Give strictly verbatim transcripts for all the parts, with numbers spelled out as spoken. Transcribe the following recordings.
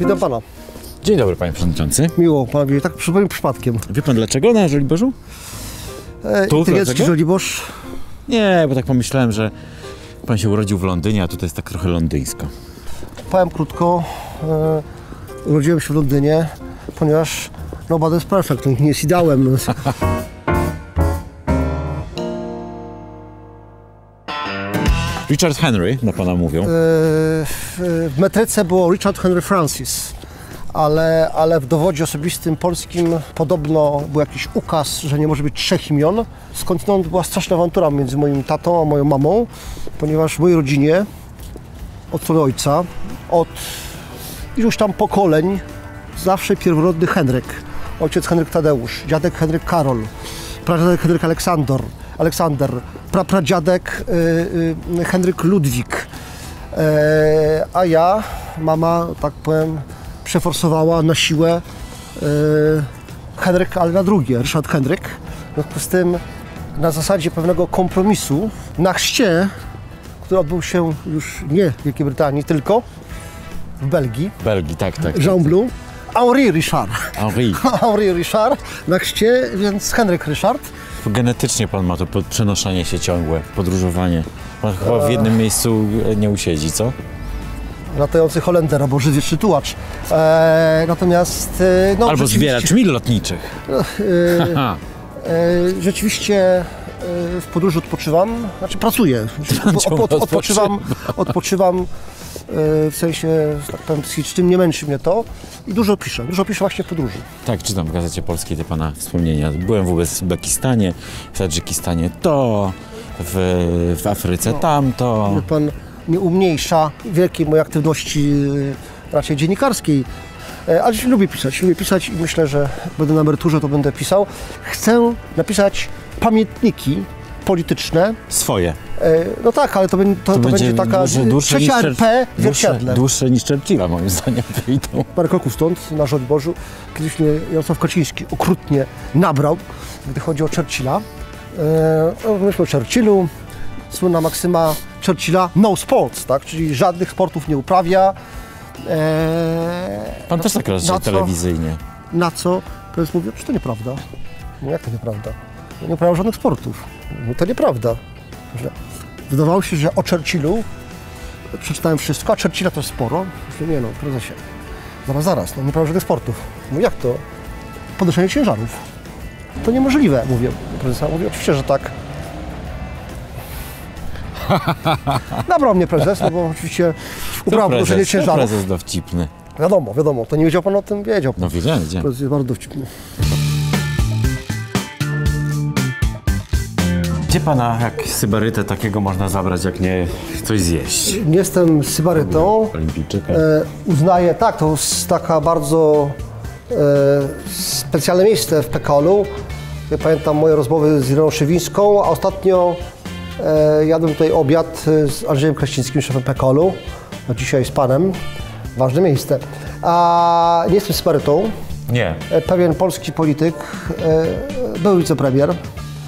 Witam pana. Dzień dobry, panie przewodniczący. Miło, panowie, tak zupełnie przypadkiem. Wie pan dlaczego na Żoliborzu? E, Inteligencki Żoliborz? Nie, bo tak pomyślałem, że pan się urodził w Londynie, a tutaj jest tak trochę londyńsko. Powiem krótko, e, urodziłem się w Londynie, ponieważ nobody is perfect, nikt nie jest ideałem. Richard Henry, na pana mówią. E, w, w metryce było Richard Henry Francis. Ale, ale w dowodzie osobistym polskim podobno był jakiś ukaz, że nie może być trzech imion. Skądinąd była straszna awantura między moim tatą a moją mamą, ponieważ w mojej rodzinie, od strony ojca, od iluś tam pokoleń, zawsze pierworodny Henryk. Ojciec Henryk Tadeusz, dziadek Henryk Karol, pradziadek Henryk Aleksander, Aleksander prapradziadek y, y, Henryk Ludwik. E, a ja, mama, tak powiem, przeforsowała na siłę yy, Henryk, ale na drugie, Ryszard Henryk. W związku z tym na zasadzie pewnego kompromisu na chrzcie, który odbył się już nie w Wielkiej Brytanii, tylko w Belgii. Belgii, tak, tak. Jean Blou. Henri Richard. Henri. Henri Richard na chrzcie, więc Henryk Ryszard. Genetycznie pan ma to przenoszenie się ciągłe, podróżowanie. Pan chyba w jednym miejscu nie usiedzi, co? Latający Holender albo żywieczny tułacz. E, natomiast... E, no, albo zbieracz mil lotniczych. E, e, rzeczywiście e, w podróży odpoczywam, znaczy pracuję. Od, od, odpoczywam, odpoczywam e, w sensie, tak powiem, psychicznym, nie męczy mnie to i dużo piszę. Dużo piszę właśnie w podróży. Tak, czytam w Gazecie Polskiej te pana wspomnienia. Byłem w Uzbekistanie, w Tadżykistanie to, w, w Afryce no, tamto. Wie pan, nie umniejsza wielkiej mojej aktywności raczej dziennikarskiej, ale lubię pisać, lubię pisać i myślę, że jak będę na emeryturze, to będę pisał. Chcę napisać pamiętniki polityczne. Swoje. No tak, ale to, to, to, to będzie, będzie taka dłuższe, trzecia R P w zwierciadle. Dłuższe niż Churchilla, moim zdaniem, wyjdą. Parę kroków stąd, na Żoliborzu, kiedyś mnie Jarosław Kaczyński okrutnie nabrał, gdy chodzi o Churchilla. No, myślę o Churchillu. Słynna maksyma Churchilla, no sports, tak? Czyli żadnych sportów nie uprawia. Eee, Pan też tak raczej telewizyjnie. Na co? Prezes mówi, że to nieprawda. No jak to nieprawda? Ja nie uprawiam żadnych sportów. No to nieprawda. Że wydawało się, że o Churchillu przeczytałem wszystko, a Churchilla to sporo. Myślę, nie no, prezesie, zaraz, zaraz, no nie uprawiam żadnych sportów. No jak to? Podnoszenie ciężarów. To niemożliwe, mówię. Prezesa mówi, oczywiście, że tak. Nabrał mnie prezes, no bo oczywiście ubrał podnoszenie ciężarów. Prezes dowcipny. Wiadomo, wiadomo, to nie wiedział pan o tym, wiedział pan. No wiedziałem, wiedziałem. Prezes jest bardzo dowcipny. Gdzie pana jak sybarytę takiego można zabrać, jak nie coś zjeść? Nie jestem sybarytą. Olimpijczyka. E, uznaję, tak, to jest taka bardzo e, specjalne miejsce w P K O-u. Ja pamiętam moje rozmowy z Ireną Szywińską, a ostatnio E, jadłem tutaj obiad z Andrzejem Kraścińskim, szefem P K O-u, a dzisiaj z panem. Ważne miejsce. A nie jestem sybarytą. Nie. E, pewien polski polityk, e, był wicepremier e,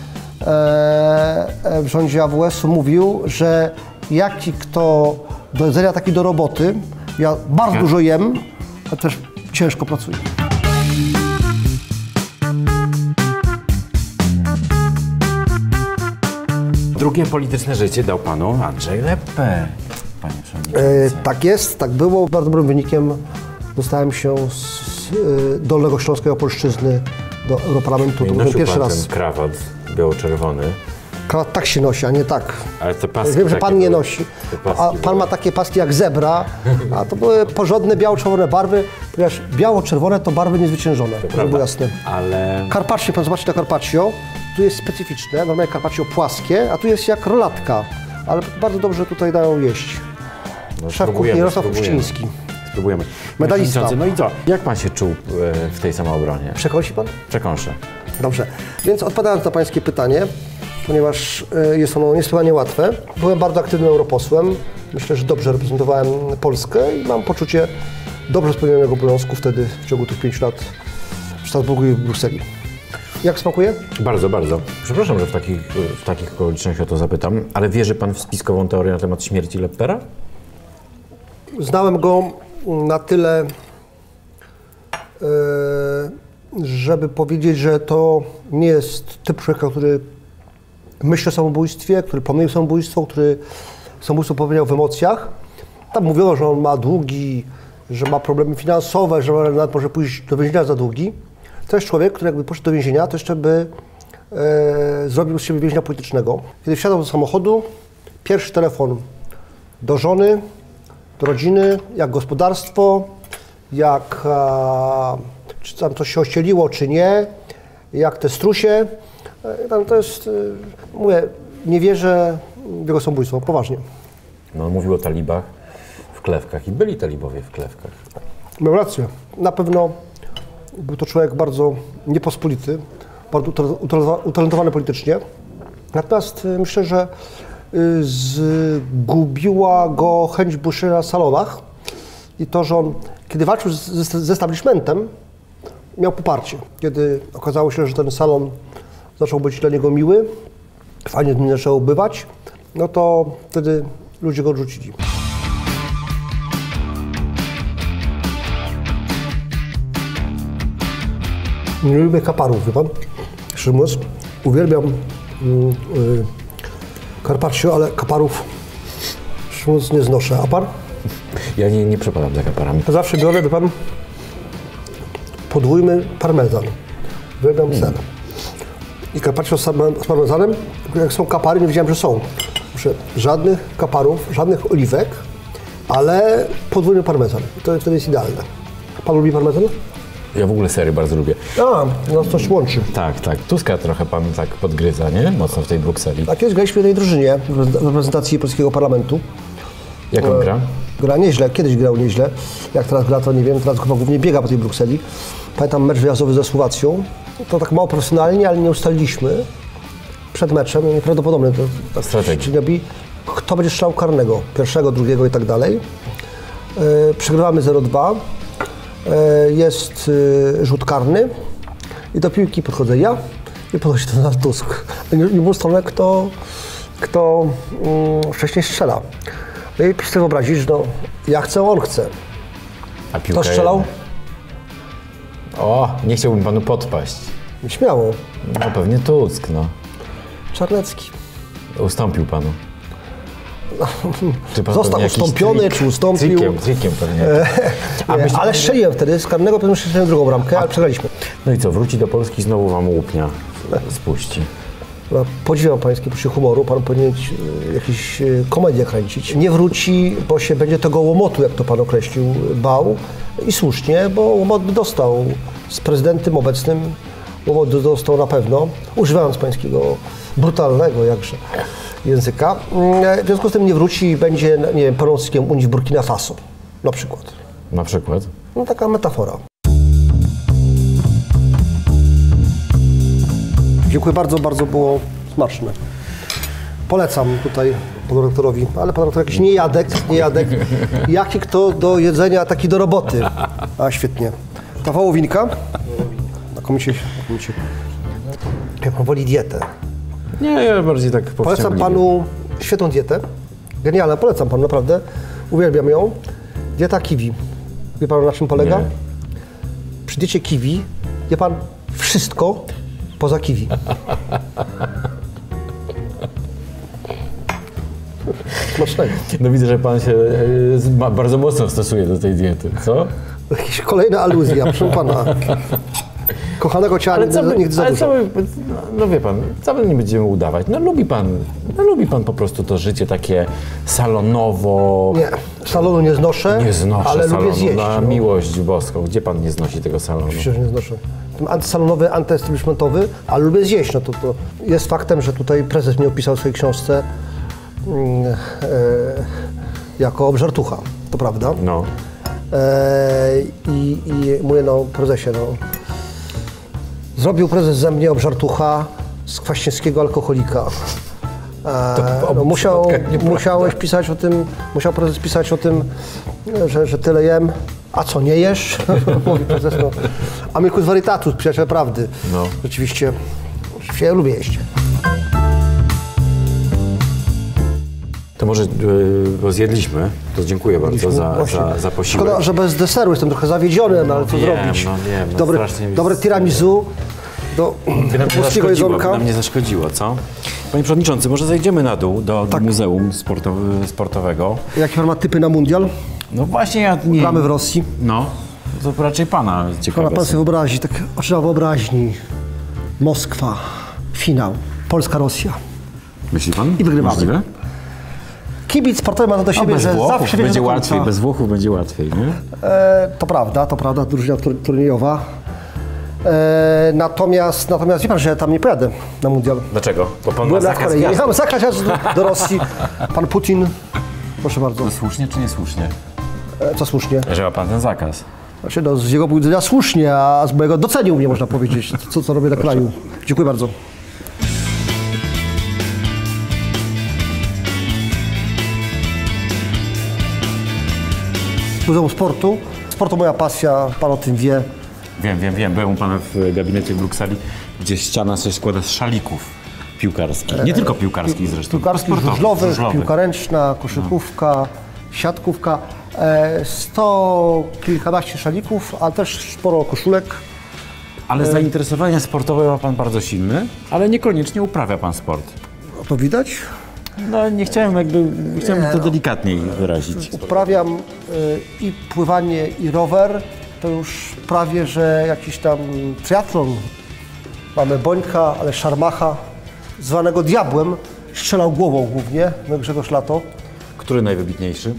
w rządzie A W S-u mówił, że jaki kto do jedzenia, taki do roboty. Ja bardzo ja. dużo jem, a też ciężko pracuję. Drugie polityczne życie dał panu Andrzej Leppe, panie przewodniczący. E, tak jest, tak było. Bardzo dobrym wynikiem dostałem się z e, Dolnego Śląskiej Opolszczyzny do Europarlamentu. No to był pierwszy pan raz. Ten krawat biało-czerwony. Krawat tak się nosi, a nie tak. Ale te paski. Wiem, że pan nie były, nosi. A pan ma takie paski jak zebra, a to były porządne biało-czerwone barwy, ponieważ biało-czerwone to barwy niezwyciężone, to było jasne. Ale... Carpaccio, pan zobaczy na Carpaccio, tu jest specyficzne, normalnie Carpaccio płaskie, a tu jest jak rolatka, ale bardzo dobrze tutaj dają jeść. No, Szef kuchni Jarosław Uściński. Spróbujemy. Medalista. No i co? Jak pan się czuł w tej samoobronie? Przekąsi pan? Przekąszę. Dobrze, więc odpowiadając na pańskie pytanie, ponieważ jest ono niesłychanie łatwe, byłem bardzo aktywnym europosłem. Myślę, że dobrze reprezentowałem Polskę i mam poczucie dobrze spełnionego obowiązku wtedy w ciągu tych pięciu lat w Strasburgu i w Brukseli. Jak smakuje? Bardzo, bardzo. Przepraszam, że w takich, w takich okolicznościach o to zapytam, ale wierzy pan w spiskową teorię na temat śmierci Leppera? Znałem go na tyle żeby powiedzieć, że to nie jest typ człowieka, który myśli o samobójstwie, który planuje samobójstwo, który samobójstwo popełniał w emocjach. Tam mówiono, że on ma długi, że ma problemy finansowe, że nawet może pójść do więzienia za długi. To jest człowiek, który jakby poszedł do więzienia, to jeszcze by e, zrobił z siebie więźnia politycznego. Kiedy wsiadał do samochodu, pierwszy telefon do żony, do rodziny, jak gospodarstwo, jak a, czy tam coś się ościeliło, czy nie, jak te strusie. E, tam to jest, e, mówię, nie wierzę w jego samobójstwo, poważnie. No, on mówił o talibach w Klewkach i byli talibowie w Klewkach. Miał rację. Na pewno był to człowiek bardzo niepospolity, bardzo utalentowany politycznie. Natomiast myślę, że zgubiła go chęć błyszczenia na salonach i to, że on, kiedy walczył z, z establishmentem, miał poparcie. Kiedy okazało się, że ten salon zaczął być dla niego miły, fajnie z nim zaczęło bywać, no to wtedy ludzie go odrzucili. Nie lubię kaparów, wie pan? Szczerze mówiąc, uwielbiam mm, y, carpaccio, ale kaparów szczerze mówiąc nie znoszę. A pan? Ja nie, nie przepadam za kaparami. Zawsze biorę, wie pan, podwójny parmezan. Uwielbiam ser. Mm. I carpaccio z, z parmezanem, jak są kapary, nie wiedziałem, że są. Muszę żadnych kaparów, żadnych oliwek, ale podwójny parmezan. To wtedy jest idealne. Pan lubi parmezan? Ja w ogóle sery bardzo lubię. A, nas coś łączy. Tak, tak. Tuska trochę pan tak podgryza, nie? Mocno w tej Brukseli. Tak jest, graliśmy w tej drużynie w reprezentacji polskiego parlamentu. Jak on gra? Gra nieźle, kiedyś grał nieźle. Jak teraz gra, to nie wiem, teraz chyba głównie biega po tej Brukseli. Pamiętam mecz wyjazdowy ze Słowacją. To tak mało profesjonalnie, ale nie ustaliliśmy przed meczem, nieprawdopodobne to tak strategii. Robi, kto będzie strzelał karnego, pierwszego, drugiego i tak dalej. Yy, przegrywamy zero dwa. Jest y, rzut karny i do piłki podchodzę ja i podchodzi do nas Tusk. Nie, nie był ustalone, kto, kto mm, wcześniej strzela. No i proszę sobie wyobrazić, że no, ja chcę, on chce. A piłka Kto strzelał? Jedna. O, nie chciałbym panu podpaść. Śmiało. No pewnie Tusk, no. Czarnecki. Ustąpił panu. Czy pan Został ustąpiony, trik, czy ustąpił. Trikiem, trikiem pewnie. A nie, ale strzeliłem wtedy, z karnego potem strzeliłem drugą bramkę, ale przegraliśmy. No i co, wróci do Polski, znowu wam łupnia spuści. No, podziwiam pańskie poczucie humoru, pan powinien jakieś komedię kręcić. Nie wróci, bo się będzie tego łomotu, jak to pan określił, bał. I słusznie, bo łomot by dostał z prezydentem obecnym. Łomot dostał na pewno, używając pańskiego brutalnego jakże języka. W związku z tym nie wróci i będzie, nie wiem, pełnomocnikiem Unii w Burkina Faso, na przykład. Na przykład? No taka metafora. Dziękuję bardzo, bardzo było smaczne. Polecam tutaj panu rektorowi, ale pan rektor jakiś niejadek, niejadek. Jaki kto do jedzenia, taki do roboty. A świetnie. Ta wołowinka? Na komicie, na komicie. Jak pan woli dietę. Nie, ja bardziej tak Polecam panu świetną dietę. Genialna, polecam panu, naprawdę. Uwielbiam ją. Dieta kiwi. Wie pan, na czym polega? Nie. Przy diecie kiwi je pan wszystko poza kiwi. Smacznego. No widzę, że pan się e, bardzo mocno stosuje do tej diety, co? Jakieś kolejne aluzje, proszę pana. Kochanego ciała ale nigdy, co my, nigdy za ale dużo. co my, no, no wie pan, co my nie będziemy udawać? No lubi pan, no lubi pan po prostu to życie takie salonowo. Nie, salonu nie znoszę, Nie znoszę ale salonu, lubię zjeść. na no. miłość boską. Gdzie pan nie znosi tego salonu? Oczywiście, że nie znoszę. Ten antysalonowy, antyestablishmentowy, ale lubię zjeść. No to, to jest faktem, że tutaj prezes mnie opisał w swojej książce mm, e, jako obżartucha, to prawda. No. E, i, I mówię, no prezesie, no zrobił prezes ze mnie obżartucha z kwaśniewskiego alkoholika. E, no, musiał, musiałeś pisać o tym, musiał prezes pisać o tym, że, że tyle jem. A co, nie jesz? Mówi prezes, no. Amicus veritatis, przyjaciel prawdy. No. Rzeczywiście, rzeczywiście ja lubię jeść. To może, bo zjedliśmy, to dziękuję bardzo za, za, za posiłek. Szkoda, że bez deseru, jestem trochę zawiedziony, no ale co wiem, zrobić. no wiem, no dobre, strasznie mi- dobre tiramisu do By nam nie polskiego zaszkodziło, by jedzonka. nam nie zaszkodziło, co? Panie Przewodniczący, może zejdziemy na dół do, do Tak. Muzeum sportow- Sportowego. Jakie pan ma typy na mundial? No właśnie ja nie... Gramy w Rosji. No, to raczej pana ciekawe Pana pan są. sobie wyobrazi, tak oczyma wyobraźni. Moskwa, finał, Polska-Rosja. Myśli pan? I wygrywamy. Możliwe? Kibic sportowy ma to do No, siebie, bez że Włochów zawsze wiedzie będzie do końca. łatwiej, bez Włochów będzie łatwiej, nie? E, to prawda, to prawda, drużyna tur- turniejowa. E, natomiast, natomiast wie pan, że ja tam nie pojadę na mundial. Dlaczego? Bo pan Byłem ma na zakaz Korei. wjazdu. Jechałem zakaz jazdy do, do Rosji. Pan Putin, proszę bardzo, To słusznie czy niesłusznie? e, co słusznie? Że ma pan ten zakaz. Znaczy, no, z jego punktu widzenia słusznie, a z mojego docenił mnie, można powiedzieć, co, co robię na kraju. Dziękuję bardzo. Muzeum Sportu. Sport to moja pasja, pan o tym wie. Wiem, wiem, wiem. Byłem u pana w gabinecie w Brukseli, gdzie ściana się składa z szalików piłkarskich. Nie tylko piłkarskich zresztą. Piłkarskich, sportowych, żużlowych, żużlowych. piłka ręczna, koszykówka, siatkówka. E, sto kilkanaście szalików, ale też sporo koszulek. Ale zainteresowanie sportowe ma pan bardzo silne, ale niekoniecznie uprawia pan sport. To widać. No nie chciałem jakby, chciałem to delikatniej wyrazić. Uprawiam y, i pływanie, i rower. To już prawie, że jakiś tam triatlon. Mamy Bońka, ale Szarmacha, zwanego Diabłem. Strzelał głową głównie, no Grzegorz Lato. Który najwybitniejszy?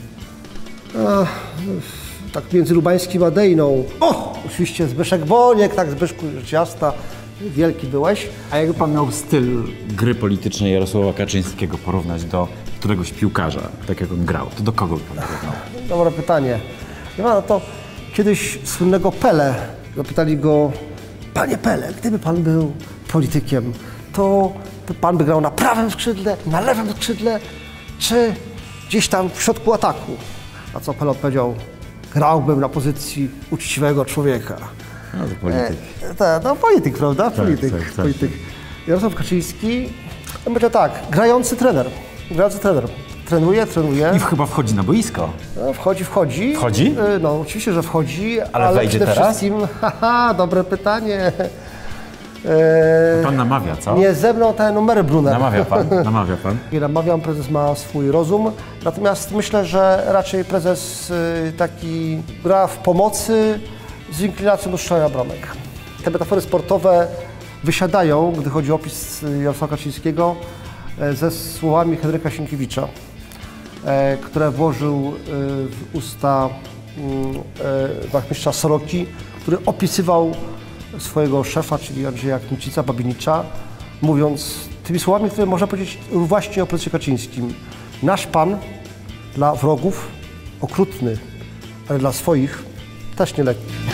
Tak między Lubańskim a Dejną. O! Oczywiście Zbyszek Boniek, tak Zbyszku, rzecz jasna. Wielki byłeś. A jakby pan miał styl gry politycznej Jarosława Kaczyńskiego porównać do któregoś piłkarza, tak jak on grał, to do kogo by pan porównał? Dobre pytanie. Ja no to kiedyś słynnego Pele, zapytali go, panie Pele, gdyby pan był politykiem, to, to pan by grał na prawym skrzydle, na lewym skrzydle, czy gdzieś tam w środku ataku? A co Pele odpowiedział? Grałbym na pozycji uczciwego człowieka. No to polityk. E, tak, no polityk, prawda? Polityk, tak, tak. polityk. Jarosław Kaczyński, no będzie tak, grający trener, grający trener. Trenuje, trenuje. I chyba wchodzi na boisko. No, wchodzi, wchodzi. Wchodzi? Y, No, oczywiście, że wchodzi, ale, Ale wejdzie przede teraz? wszystkim, haha, dobre pytanie. E, Pan namawia, co? nie ze mną te numery Brunner. Namawia pan, namawia pan. Nie namawiam, prezes ma swój rozum, natomiast myślę, że raczej prezes y, taki gra w pomocy z inklinacją do strzelania bramek. Te metafory sportowe wysiadają, gdy chodzi o opis y, Jarosława Kaczyńskiego, y, ze słowami Henryka Sienkiewicza, e, które włożył y, w usta y, wachmistrza Soroki, który opisywał swojego szefa, czyli Andrzeja Kmicica, Babienicza, mówiąc tymi słowami, które można powiedzieć właśnie o prezesie Kaczyńskim. Nasz pan dla wrogów okrutny, ale dla swoich też nie lekki.